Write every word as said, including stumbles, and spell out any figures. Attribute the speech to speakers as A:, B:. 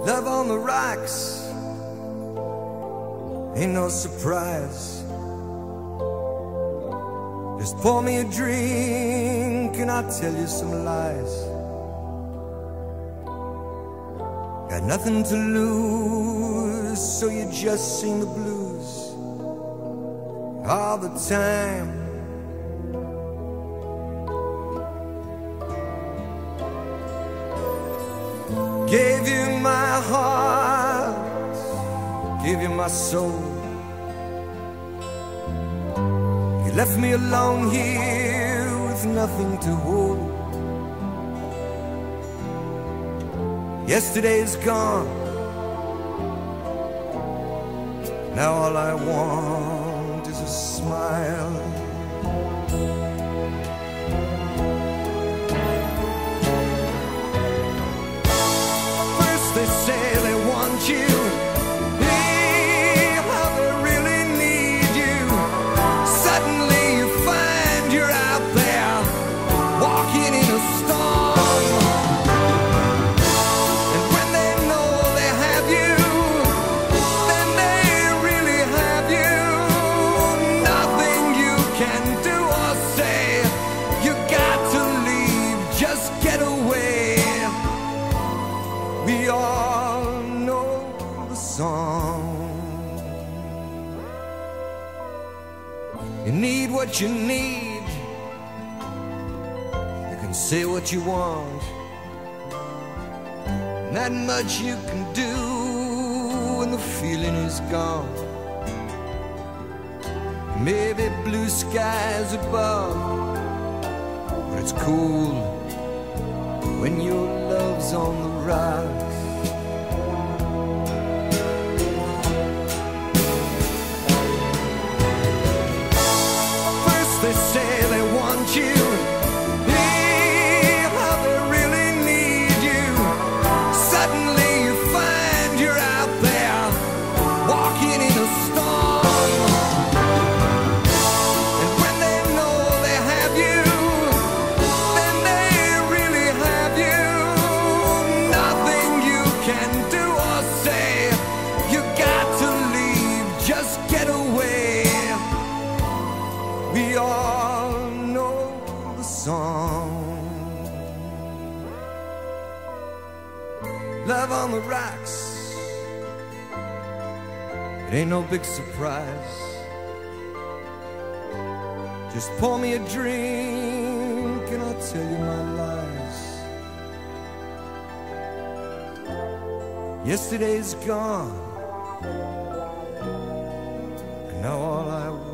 A: Love on the rocks ain't no surprise. Just pour me a drink and I'll tell you some lies. Got nothing to lose, so you just sing the blues all the time. Gave you my heart, gave you my soul. You left me alone here with nothing to hold. Yesterday's gone, now all I want is a smile. They say they want you, hey, how they really need you. Suddenly you find you're out there, walking in a storm. And when they know they have you, then they really have you. Nothing you can do or say, you got to leave, just get away. We all know the song. You need what you need. You can say what you want. Not much you can do when the feeling is gone. Maybe blue skies above, but it's cool when your love's on the rocks. First they say they want you, hey, how they really need you. Suddenly you find you're out there, walking in a storm. And when they know they have you, then they really have you. Nothing you can do or say, you got to leave, just get away. We all know the song. Love on the rocks, it ain't no big surprise. Just pour me a drink and I'll tell you my lies. Yesterday's gone, and now all I want